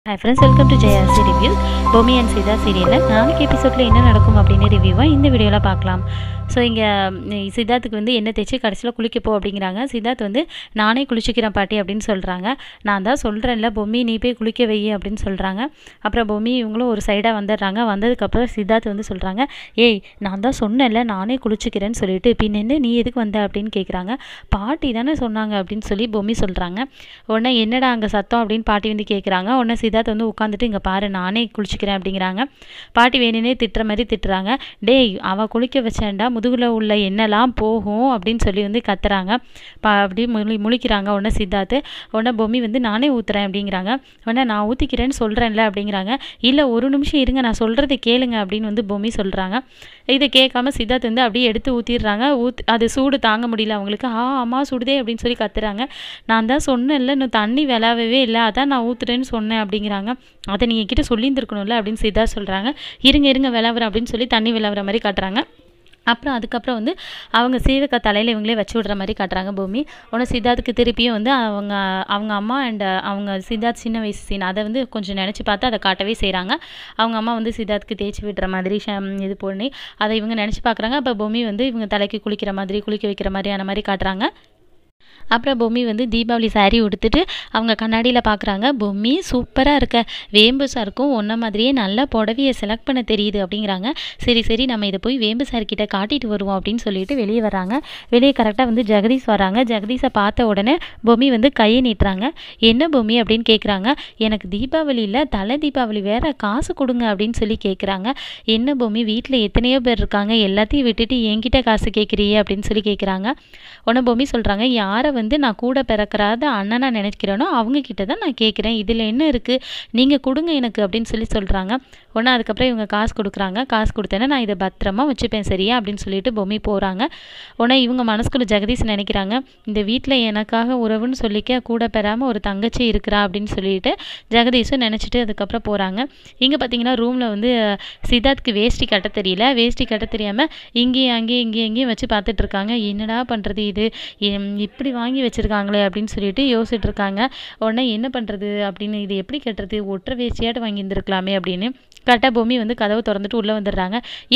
Hi friends, welcome to JRC Reviews. Bommi and Sitha சீரியலில் நாளைக்கு எபிசோடில் என்ன நடக்கும் அப்படின்னு ரிவ்யூவாக இந்த வீடியோவில் பார்க்கலாம். ஸோ இங்கே சித்தார்த்துக்கு வந்து என்ன தேய்ச்சி கடைசியில் குளிக்கப்போ அப்படிங்கிறாங்க. சித்தார்த் வந்து நானே குளிச்சுக்கிறேன் பாட்டி அப்படின்னு சொல்கிறாங்க. நான் தான் சொல்கிறேன்ல பொம்மி நீ போய் குளிக்க வை அப்படின்னு சொல்கிறாங்க. அப்புறம் பொம்மி இவங்களும் ஒரு சைடாக வந்துடுறாங்க. வந்ததுக்கப்புறம் சித்தார்த் வந்து சொல்கிறாங்க, ஏய் நான் தான் சொன்னேன்ல நானே குளிச்சுக்கிறேன்னு சொல்லிட்டு பின்னெண்டு நீ எதுக்கு வந்த அப்படின்னு கேட்குறாங்க. பாட்டி தானே சொன்னாங்க அப்படின்னு சொல்லி பொம்மி சொல்கிறாங்க. உடனே என்னடா அங்கே சத்தம் அப்படின்னு பாட்டி வந்து கேட்குறாங்க. உடனே சித்தார்த் வந்து உட்காந்துட்டு இங்கே பாரு நானே குளிச்சுக்கிறேன் அப்படிங்கிறாங்க. பாட்டி வேணுனே திட்டுற மாதிரி திட்டுறாங்க. டேய் அவள் குளிக்க வச்சேன்டா முதுகில் உள்ள எண்ணெல்லாம் போகும் அப்படின்னு சொல்லி வந்து கத்துறாங்க. அப்படி முழிக்கிறாங்க. உடனே சித்தார்த்து உடனே பொம்மி வந்து நானே ஊற்றுறேன் அப்படிங்கிறாங்க. உடனே நான் ஊற்றிக்கிறேன்னு சொல்கிறேன்ல அப்படிங்கிறாங்க. இல்லை ஒரு நிமிஷம் இருங்க நான் சொல்கிறத கேளுங்க அப்படின்னு வந்து பொம்மி சொல்கிறாங்க. இதை கேட்காம சித்தார்த் வந்து அப்படியே எடுத்து ஊற்றிடுறாங்க. அது சூடு தாங்க முடியல அவங்களுக்கு. அம்மா சுடுதே அப்படின்னு சொல்லி கத்துறாங்க. நான் தான் சொன்னேன்ல இன்னும் தண்ணி விளாவவே இல்லை அதான் நான் ஊற்றுறேன்னு சொன்னேன் அப்படிங்கிறாங்க. அதை நீங்கள் என்கிட்ட சொல்லியிருந்துருக்கணும்ல அப்படின்னு சித்தார்த் சொல்கிறாங்க. இருங்க விளாவுறேன் அப்படின்னு சொல்லி தண்ணி விளாவுற மாதிரி காட்டுறாங்க. அப்புறம் அதுக்கப்புறம் வந்து அவங்க சீவக்காய் தலையில் இவங்களே வச்சு விடுற மாதிரி காட்டுறாங்க பொம்மி. உடனே சித்தார்த்துக்கு திருப்பியும் வந்து அவங்க அம்மா அண்ட் அவங்க சித்தார்த் சின்ன வயசு சீன் அதை வந்து கொஞ்சம் நினச்சி பார்த்து அதை காட்டவே செய்கிறாங்க. அவங்க அம்மா வந்து சித்தார்த்துக்கு தேய்ச்சி விடுற மாதிரி இது பண்ணி அதை இவங்க நினச்சி பார்க்குறாங்க. அப்போ பொம்மி வந்து இவங்க தலைக்கு குளிக்கிற மாதிரி குளிக்க வைக்கிற மாதிரியான மாதிரி காட்டுறாங்க. அப்புறம் பொம்மி வந்து தீபாவளி சாரீ உடுத்துட்டு அவங்க கண்ணாடியில் பார்க்குறாங்க. பொம்மி சூப்பராக இருக்க, வேம்பு சாருக்கும் ஒன்றை மாதிரியே நல்லா புடவையை செலக்ட் பண்ண தெரியுது அப்படிங்கிறாங்க. சரி நம்ம இதை போய் வேம்பு சார்கிட்ட காட்டிட்டு வருவோம் அப்படின்னு சொல்லிட்டு வெளியே வராங்க. வெளியே கரெக்டாக வந்து ஜெகதீஷ் வராங்க. ஜெகதீஷை பார்த்த உடனே பொம்மி வந்து கையை நீட்டுறாங்க. என்ன பொம்மி அப்படின்னு கேட்குறாங்க. எனக்கு தீபாவளியில் தலை தீபாவளி வேற காசு கொடுங்க அப்படின்னு சொல்லி கேட்குறாங்க. என்ன பொம்மி வீட்டில் எத்தனையோ பேர் இருக்காங்க எல்லாத்தையும் விட்டுட்டு என்கிட்ட காசு கேட்குறியே அப்படின்னு சொல்லி கேட்குறாங்க. உடனே பொம்மி சொல்கிறாங்க, யாரை வந்து நான் கூட பிறக்கிறாத அண்ணனா நினைக்கிறேனோ அவங்க கிட்ட தான் நான் கேட்குறேன், இதில் என்ன இருக்குது நீங்கள் கொடுங்க எனக்கு அப்படின்னு சொல்லி சொல்கிறாங்க. உடனே அதுக்கப்புறம் இவங்க காசு கொடுக்குறாங்க. காசு கொடுத்தேன்னா நான் இதை பத்திரமா வச்சுப்பேன் சரியா அப்படின்னு சொல்லிட்டு பொம்மி போகிறாங்க. உடனே இவங்க மனசுக்குள்ள ஜெகதீஷ் நினைக்கிறாங்க, இந்த வீட்டில் எனக்காக உறவுன்னு சொல்லிக்க கூட பெறாமல் ஒரு தங்கச்சி இருக்கிறா அப்படின்னு சொல்லிட்டு ஜெகதீஷும் நினச்சிட்டு அதுக்கப்புறம் போகிறாங்க. இங்கே பார்த்தீங்கன்னா ரூமில் வந்து சித்தார்த்துக்கு வேஷ்டி கட்ட தெரியல. வேஷ்டி கட்ட தெரியாமல் இங்கேயும் அங்கேயும் வச்சு பார்த்துட்டு இருக்காங்க. என்னடா பண்ணுறது இது இப்படி வாங்கி வச்சுருக்காங்களே அப்படின்னு சொல்லிட்டு யோசிச்சுட்டு இருக்காங்க. உடனே என்ன பண்ணுறது அப்படின்னு இது எப்படி கட்டுறது, ஒற்றை வேஷ்டியாட்டு வாங்கி இருந்திருக்கலாமே அப்படின்னு கரெக்டாக பொம்மி வந்து கதவை திறந்துட்டு உள்ளே வந்துடுறாங்க.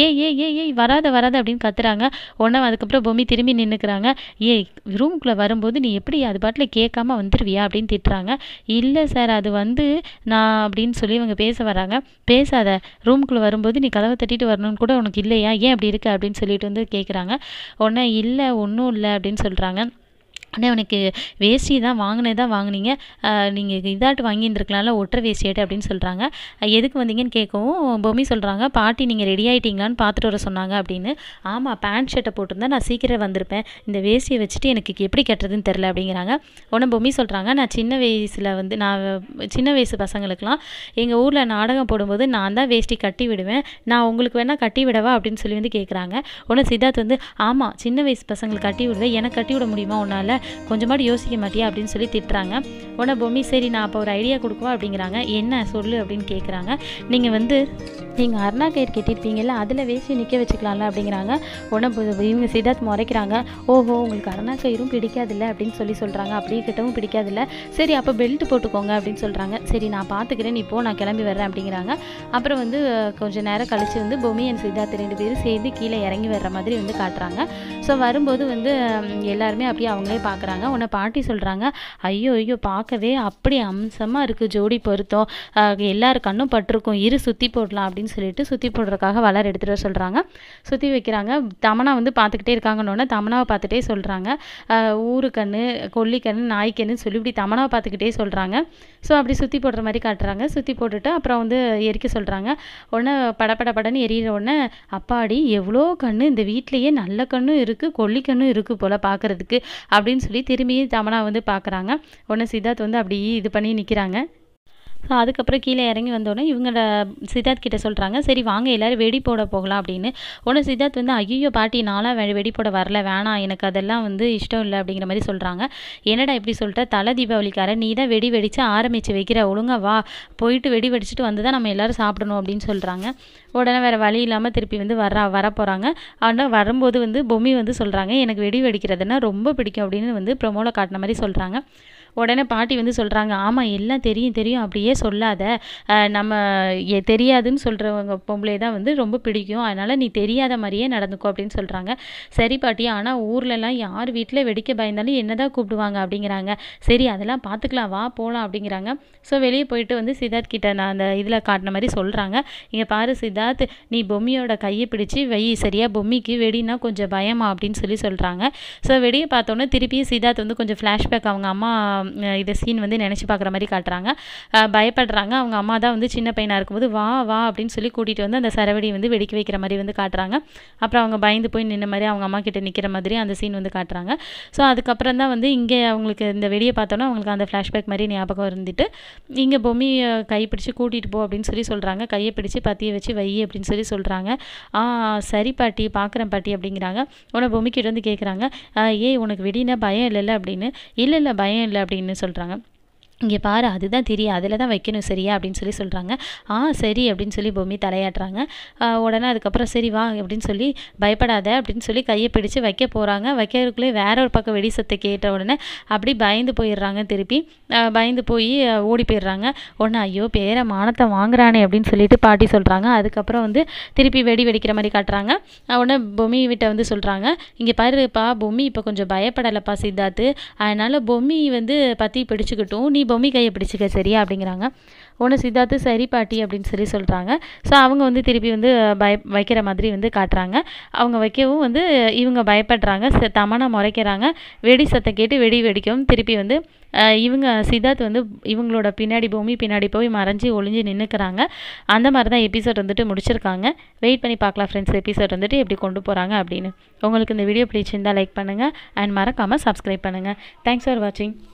ஏய் வராத அப்படின்னு கத்துறாங்க. உடனே அதுக்கப்புறம் பொம்மி திரும்பி நின்றுக்கிறாங்க. ரூமுக்குள்ளே வரும்போது நீ எப்படி அது பாட்டில் கேட்காம வந்துடுவியா அப்படின்னு திட்டுறாங்க. இல்லை சார் அது வந்து நான் அப்படின்னு சொல்லி இவங்க பேச வராங்க. பேசாத, ரூமுக்குள்ளே வரும்போது நீ கதவை தட்டிட்டு வரணும்னு கூட உனக்கு இல்லையா, ஏன் அப்படி இருக்கு அப்படின்னு சொல்லிட்டு வந்து கேட்குறாங்க. உடனே இல்லை ஒன்றும் இல்லை அப்படின்னு சொல்கிறாங்க. ஆனால் உனக்கு வேஷ்டி தான் வாங்கினீங்க, நீங்கள் இதாட்டு வாங்கியிருந்துருக்கலாம்ல ஒற்றை வேஷ்டியாட்டு அப்படின்னு சொல்கிறாங்க. எதுக்கு வந்தீங்கன்னு கேட்கவும் பொம்மி சொல்கிறாங்க, பாட்டி நீங்கள் ரெடி ஆகிட்டீங்களான்னு பார்த்துட்டு வர சொன்னாங்க அப்படின்னு. ஆமாம் பேண்ட் ஷர்ட்டை போட்டிருந்தா நான் சீக்கிரம் வந்திருப்பேன், இந்த வேஷ்டியை வச்சுட்டு எனக்கு எப்படி கட்டுறதுன்னு தெரில அப்படிங்கிறாங்க. உடனே பொம்மி சொல்கிறாங்க, நான் சின்ன வயசு பசங்களுக்கெலாம் எங்கள் ஊரில் நாடகம் போடும்போது நான் தான் வேஷ்டி கட்டி விடுவேன், நான் உங்களுக்கு வேணால் கட்டி விடவா அப்படின்னு சொல்லி வந்து கேட்குறாங்க. உடனே சித்தார்த் வந்து ஆமாம் சின்ன வயசு பசங்களுக்கு கட்டி விடுவேன், எனக்கு கட்டி விட முடியுமா உன்னால், கொஞ்சமாடி யோசிக்க மாட்டியா அப்படின்னு சொல்லி திட்டுறாங்க. உடனே பொம்மி சரி நான் அப்போ ஒரு ஐடியா கொடுக்குவா அப்படிங்கிறாங்க. என்ன சொல்லு அப்படின்னு கேட்குறாங்க. நீங்கள் அருணா கயிறு கட்டியிருப்பீங்கல்ல அதில் வேஷ்டி நிற்க வச்சுக்கலாம்ல அப்படிங்கிறாங்க. உடனே இவங்க சித்தார்த் முறைக்கிறாங்க. ஓஹோ உங்களுக்கு அருணா கயிறும் பிடிக்காதில்ல அப்படின்னு சொல்லி சொல்கிறாங்க. அப்படியே கிட்டவும் பிடிக்காதில்ல, சரி அப்போ பெல்ட் போட்டுக்கோங்க அப்படின்னு சொல்கிறாங்க. சரி நான் பார்த்துக்கிறேன் இப்போது நான் கிளம்பி வர்றேன் அப்படிங்கிறாங்க. அப்புறம் வந்து கொஞ்சம் நேரம் கழித்து வந்து பொம்மி அண்ட் சித்தார்த் 2 பேரும் சேர்ந்து கீழே இறங்கி வர்ற மாதிரி வந்து காட்டுறாங்க. ஸோ வரும்போது வந்து எல்லாருமே அப்படியே அவங்களே பார்க்குறாங்க. உன்னை பாட்டி சொல்கிறாங்க, ஐயோ பார்க்கவே அப்படி அம்சமாக இருக்குது ஜோடி பொருத்தம், எல்லாரும் கண்ணும் பட்டிருக்கும், சுற்றி போடலாம் அப்படின்னு சொல்லிட்டு சுற்றி போடுறதுக்காக வளர் எடுத்துகிட்டு வர சொல்கிறாங்க. சுற்றி வைக்கிறாங்க. தமனா வந்து பார்த்துக்கிட்டே இருக்காங்கன்னொன்னே தமனாவை பார்த்துட்டே சொல்கிறாங்க, ஊரு கண்ணு கொல்லி கண்ணு நாய் கண்ணுன்னு சொல்லி இப்படி தமனாவை பார்த்துக்கிட்டே சொல்கிறாங்க. ஸோ அப்படி சுற்றி போடுற மாதிரி காட்டுறாங்க. சுற்றி போட்டுட்டு அப்புறம் வந்து எரிக்க சொல்கிறாங்க. உடனே படன்னு எரியிற உடனே அப்பாடி எவ்வளோ கண்ணு இந்த வீட்லேயே நல்ல கண்ணும் இருக்குது கொல்லி கண்ணும் இருக்குது போல் பார்க்குறதுக்கு அப்படின்னு சொல்லி திரும்பியும் தமனா வந்து பார்க்குறாங்க. உடனே சித்தார்த் வந்து அப்படி இது பண்ணி நிற்கிறாங்க. ஸோ அதுக்கப்புறம் கீழே இறங்கி வந்தோடனே இவங்கள சித்தார்த் கிட்ட சொல்கிறாங்க, சரி வாங்க எல்லோரும் வெடி போட போகலாம் அப்படின்னு. உடனே சித்தார்த் வந்து ஐயோ பாட்டி நான்லாம் வெடி போட வரல, வேணாம் எனக்கு அதெல்லாம் வந்து இஷ்டம் இல்லை அப்படிங்கிற மாதிரி சொல்கிறாங்க. என்னடா இப்படி சொல்லிட்ட, தலை தீபாவளிக்கார நீ தான் வெடி வெடித்து ஆரம்பித்து வைக்கிற, ஒழுங்கா வா போயிட்டு வெடி வெடிச்சிட்டு வந்து தான் நம்ம எல்லோரும் சாப்பிடணும் அப்படின்னு சொல்கிறாங்க. உடனே வேறு வழி இல்லாமல் திருப்பி வந்து வர போகிறாங்க. ஆனால் வரும்போது வந்து பொம்மி வந்து சொல்கிறாங்க, எனக்கு வெடி வெடிக்கிறதுனா ரொம்ப பிடிக்கும் அப்படின்னு வந்து ப்ரொமோவில் காட்டின மாதிரி சொல்கிறாங்க. உடனே பாட்டி வந்து சொல்கிறாங்க, ஆமாம் எல்லாம் தெரியும் தெரியும் அப்படியே சொல்லாத, நம்ம தெரியாதுன்னு சொல்கிறவங்க பொம்பளை தான் வந்து ரொம்ப பிடிக்கும், அதனால் நீ தெரியாத மாதிரியே நடந்துக்கோ அப்படின்னு சொல்கிறாங்க. சரி பாட்டி, ஆனால் ஊர்லலாம் யார் வீட்டில் வெடிக்க பயந்தாலும் என்ன தான் கூப்பிடுவாங்க அப்படிங்கிறாங்க. சரி அதெல்லாம் பார்த்துக்கலாம், வா போகலாம் அப்படிங்கிறாங்க. ஸோ வெளியே போயிட்டு வந்து சித்தார்த் கிட்ட நான் அந்த இதில் காட்டின மாதிரி சொல்கிறாங்க, இங்கே பாரு சித்தார்த், நீ பொம்மியோட கையை பிடிச்சி வை சரியா, பொம்மிக்கு வெடினா கொஞ்சம் பயமா அப்படின்னு சொல்கிறாங்க. ஸோ வெடியை பார்த்தோன்னே திருப்பியும் சித்தார்த் வந்து கொஞ்சம் ஃப்ளாஷ்பேக் அவங்க அம்மா இதை சீன் வந்து நினச்சி பார்க்குற மாதிரி காட்டுறாங்க. பயப்படுறாங்க. அவங்க அம்மா தான் வந்து சின்ன பையனாக இருக்கும்போது வா வா அப்படின்னு சொல்லி கூட்டிகிட்டு வந்து அந்த சரவெடியை வந்து வெடிக்க வைக்கிற மாதிரி வந்து காட்டுறாங்க. அப்புறம் அவங்க பயந்து போய் நின்ன மாதிரி அவங்க அம்மா கிட்ட நிற்கிற மாதிரி அந்த சீன் வந்து காட்டுறாங்க. ஸோ அதுக்கப்புறம் தான் வந்து இங்கே அவங்களுக்கு இந்த வெடியை பார்த்தோன்னா அவங்களுக்கு அந்த ஃப்ளாஷ்பேக் மாதிரி ஞாபகம் இருந்துட்டு இங்கே பொம்மியை கைப்பிடிச்சு கூட்டிகிட்டு போ அப்படின்னு சொல்கிறாங்க. கையை பிடிச்சி பற்றிய வச்சு வை அப்படின்னு சொல்கிறாங்க. சரி பாட்டி, பார்க்குறேன் பாட்டி அப்படிங்கிறாங்க. உடனே பொம்மிக்கிட்ட வந்து கேட்குறாங்க, ஏய் உனக்கு வெடினா பயம் இல்லைல்ல அப்படின்னு. இல்லை பயம் இல்லை அப்படின்னு சொல்கிறாங்க. இங்கே பாரு அதுதான் தெரியும், அதில் தான் வைக்கணும் சரியா அப்படின்னு சொல்கிறாங்க. சரி அப்படின்னு பொம்மி தலையாட்டுறாங்க. உடனே அதுக்கப்புறம் சரி வா அப்படின்னு பயப்படாத அப்படின்னு கையை பிடிச்சு வைக்க போகிறாங்க. வைக்கிறதுக்குள்ளே வேற ஒரு பக்கம் வெடி சத்தை கேட்ட உடனே அப்படி பயந்து போயிடுறாங்க. திருப்பி பயந்து போய் ஓடி போயிடுறாங்க. உடனே ஐயோ பேர மானத்தை வாங்குறானே அப்படின்னு சொல்லிட்டு பாட்டி சொல்கிறாங்க. அதுக்கப்புறம் வந்து திருப்பி வெடிக்கிற மாதிரி காட்டுறாங்க. உடனே பொம்மி விட்ட வந்து சொல்கிறாங்க, இங்கே பாருப்பா பொம்மி இப்போ கொஞ்சம் பயப்படலைப்பா சித்தார்த்து, அதனால் பொம்மி வந்து பற்றி பிடிச்சிக்கிட்டும், நீ பொம்மி கையை பிடிச்சிக்க சரியா அப்படிங்கிறாங்க. உடனே சித்தார்த்து சரி பாட்டி அப்படின்னு சொல்கிறாங்க. ஸோ அவங்க வந்து திருப்பி வந்து வைக்கிற மாதிரி வந்து காட்டுறாங்க. அவங்க வைக்கவும் வந்து இவங்க பயப்படுறாங்க, தமனா முறைக்கிறாங்க. வெடி சத்தம் கேட்டு வெடிக்கவும் திருப்பி வந்து இவங்க சித்தார்த் வந்து இவங்களோட பின்னாடி பூமி பின்னாடி போய் மறைஞ்சி ஒளிஞ்சு நின்றுக்கிறாங்க. அந்த மாதிரி தான் எபிசோட் வந்துட்டு முடிச்சிருக்காங்க. வெயிட் பண்ணி பார்க்கலாம் ஃப்ரெண்ட்ஸ், எபிசோட் வந்துட்டு எப்படி கொண்டு போகிறாங்க அப்படின்னு. உங்களுக்கு இந்த வீடியோ பிடிச்சிருந்தால் லைக் பண்ணுங்கள் அண்ட் மறக்காமல் சப்ஸ்கிரைப் பண்ணுங்கள். தேங்க்ஸ் ஃபார் வாட்சிங்.